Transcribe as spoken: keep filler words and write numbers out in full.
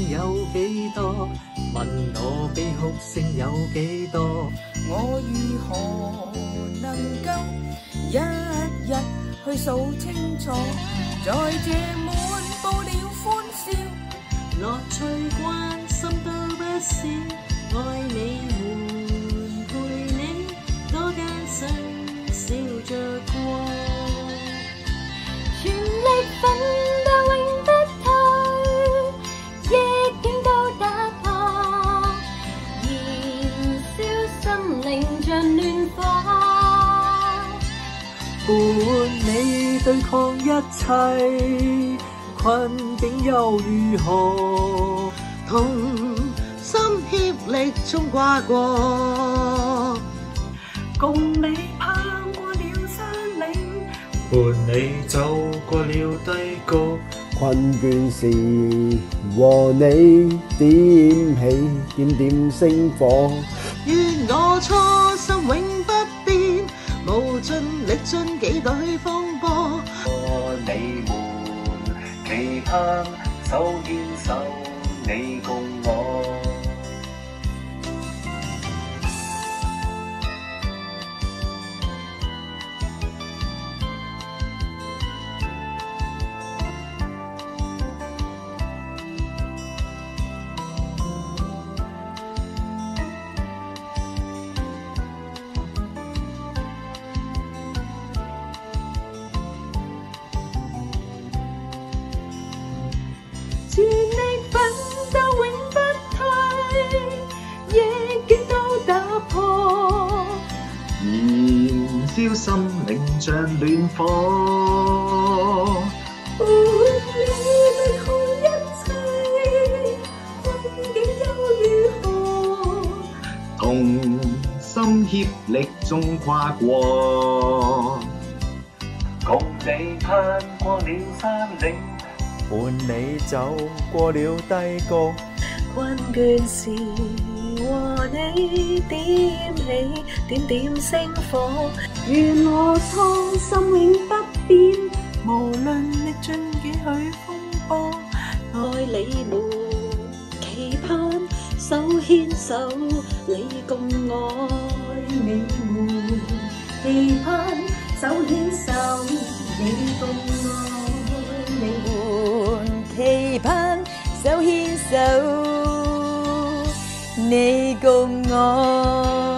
有幾多？問我悲哭聲有幾多？ 我如何能夠一日去數清楚？在這滿布了歡笑， 樂趣關心都不少，愛你們陪你多艱辛笑着過， 全力奮鬥永不退，逆境都打破，燃燒心靈像暖火， 伴你對抗一切困境又如何？ 同心協力衝掛過， 共你攀過了山嶺，伴你走過了低谷。 困倦時和你點起點點星火， 願我初心永不變，無盡歷盡幾對風波。 你們期盼手牽手，你共我。 全力奮鬥永不退，逆境都打破， 燃燒心靈像暖火， 伴你對抗一切困境又如何？ 同心協力中跨過，共你攀過了山嶺， 伴你走過了低谷， 困倦時和你點起點點星火， 願我初心永不變， 無論歷盡幾許風波。 愛你們期盼手牽手，你共我。 愛你們期盼手牽手，你共我。 期盼手牽手，你共我。